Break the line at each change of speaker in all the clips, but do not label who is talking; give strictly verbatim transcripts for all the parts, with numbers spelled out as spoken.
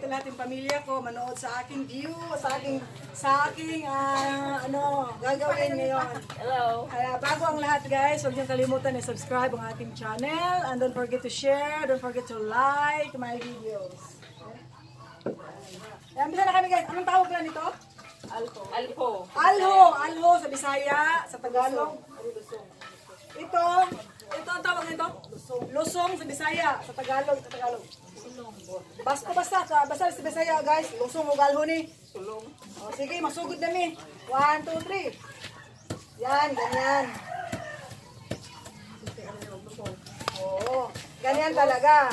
ka lahat ng pamilya ko manood sa aking view, sa aking sa aking uh, ano, gagawin ngayon.
Hello.
Kaya bago ang lahat guys, huwag niyong kalimutan i-subscribe ang ating channel and don't forget to share, don't forget to like my videos. Ayan, bisa na kami guys. Anong tawag lang nito?
Alho. Alho.
Alho. Alho sa Bisaya, sa Tagalog. Ito, ito ang tawag nito? Lusong sa Bisaya, sa Tagalog, sa Tagalog. Basta basta sa basta sa Bisaya guys, lusong o alho ni. Sulong. O sige, masugod na mi. One, two, three. Yan, ganyan. Oo, ganyan talaga.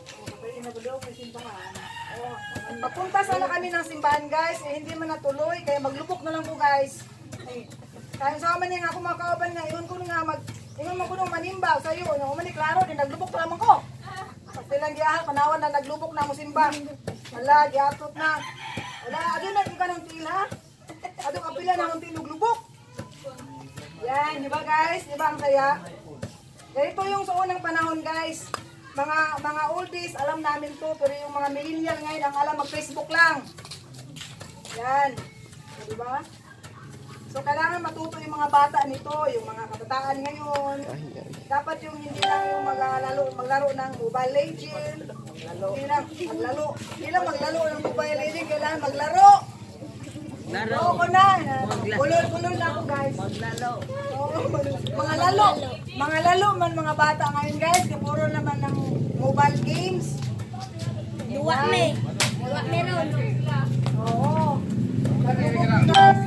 Oh, papunta sana kami ng simbahan guys, eh, hindi man natuloy, kaya maglubok na lang po guys. Ay, kaya sa amin nga ako mga kauban nga, iyon ko nga mag, iyon mo ko nung manimba sa iyo, nung umani klaro, din naglubok pa naman ko. Pag lang giyahal, panawan na naglubok na mo simba. Wala, giyatot na. Wala, adun na ka ng tila. Adun kapila na ng tilog lubok. Yan, di ba guys? Di ba ang saya? Ganito yung sa unang panahon guys. Mga mga oldies, alam namin to, pero yung mga millennial ngayon, ang alam mag-Facebook lang. Yan. Di ba? So, kailangan matuto yung mga bata nito, yung mga kabataan ngayon. Dapat yung hindi lang yung maglaro, maglaro ng Mobile Legends. Hindi lang maglaro. Hindi lang maglaro ng Mobile Legends, kailangan maglaro. Laro ko na. Bulol-bulol na ako guys. Maglaro. Mga lalo. Mga lalo man mga bata ngayon guys, puro naman ng mobile games.
Duwa me. Duwa meron.
Oo. Guys.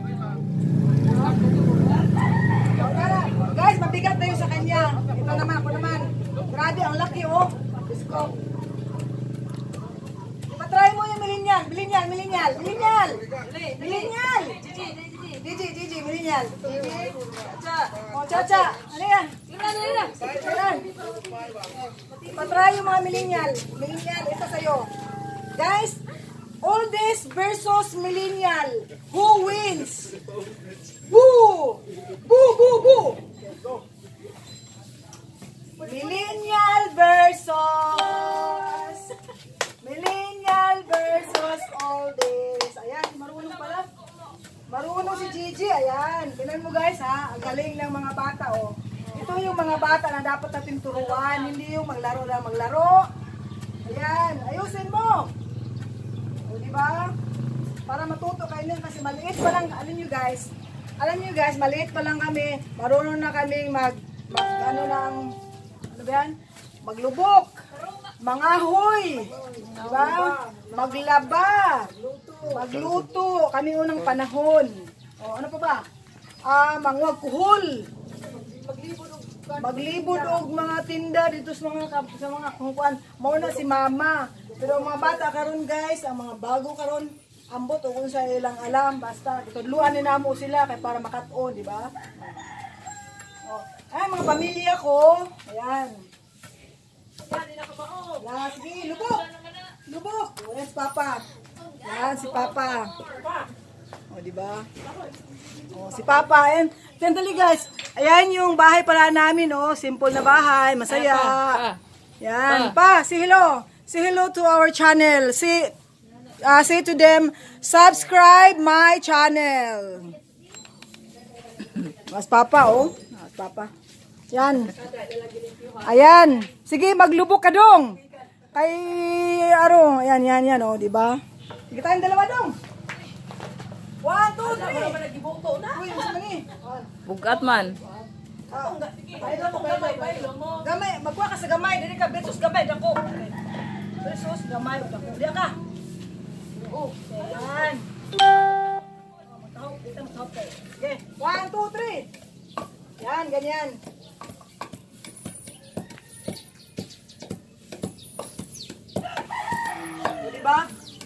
Guys, mabigat na yun sa kanya. Ito naman, ako naman. Grabe, ang laki oh. Isko. Patry mo yung millennial. Millennial, millennial. Millennial. Millennial. Gigi, Gigi, millennial. Oh, Chacha. Ano yan? Yan. Patry yung mga millennial. Millennial, ito sa'yo. Guys, oldest versus millennial. Who wins? Boo! Boo, boo, boo! Millennial versus Millennial versus oldies. Ayan, marunong pala. Marunong si Gigi. Ayan. Tingnan mo guys ha. Ang galing ng mga bata oh. Ito yung mga bata na dapat natin turuan. Hindi yung maglaro lang maglaro. Ayan. Ayusin mo. O diba? Para matuto kayo nun kasi maliit pa lang. Alam nyo guys. Alam nyo guys, maliit pa lang kami. Marunong na kami mag, mag ano lang, ano ba yan? Maglubok. Mangahoy. Diba? Maglaba. Magluto. Kami unang panahon. O, ano pa ba? Ah, mangwag kuhol. Maglibod og mga tinda dito sa mga sa mga kungkuan. Mauna si mama. Pero ang mga bata karon guys, ang mga bago karon, ambot o kung sa ilang alam, basta tutuluan ni namo sila kay para makat-on, di ba? Oh, ay mga pamilya ko. Ayan. Yan, sige, lubok. Lubok. Yes, Papa. Yan, si Papa. O, di ba? O, si Papa. Ayan. Tendali guys. Ayan yung bahay pala namin, oh. Simple na bahay. Masaya. Yan. Pa, say hello. Say hello to our channel. Say, uh, say to them, subscribe my channel. Mas Papa, oh. Mas Papa. Yan. Ayan. Sige, maglubok ka dong. Kay Aro. Ayan, yan, yan, oh, di ba? Sige tayong dalawa dong. One, two, three. Uy, mas mani.
Bugat man.
Gamay, magkuha ka sa gamay. Dili ka, besos gamay, dako. Besos, gamay, dako. Diya ka. Oh, ayan. Okay, one, two, three. Yan, ganyan. Diba?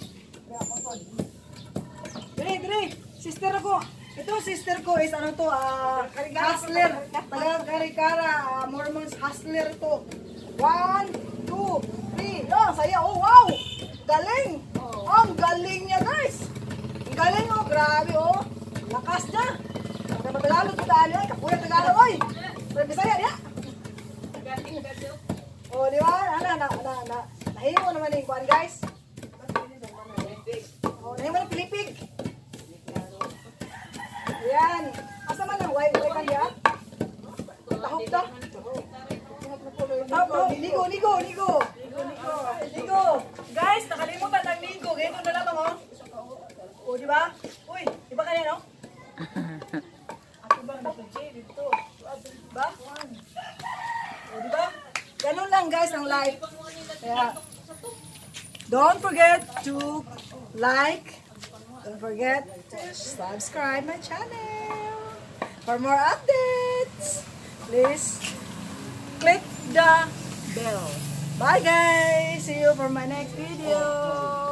Dili, dili. Sister ko. Ito sister ko is ano to, ah, hustler. Tagang Karikara, ah, Mormons hustler to. One, two, three. Oh, saya. Oh, wow. Galing. Oh, ang galing niya, guys. Ang galing, oh. Grabe, oh. Lakas niya. Ang Tagalog, Tagalog. Ay, kapuya Tagalog, oy. Pero Bisaya, niya. Oh, di ba? Ano, na, na, na. Nahimo naman yung kuhan, guys. ligo, ligo. Ligo, ligo. Ligo. Guys, nakalimutan ng ligo. Ganito na lamang, oh. O, di ba? Uy, di ba kaya, no? Ako ba na-pj dito? Di ba? O, di ba? Ganun lang, guys, ang life. Kaya, don't forget to like, don't forget to subscribe my channel. For more updates, please click the bell. Bye guys! See you for my next video!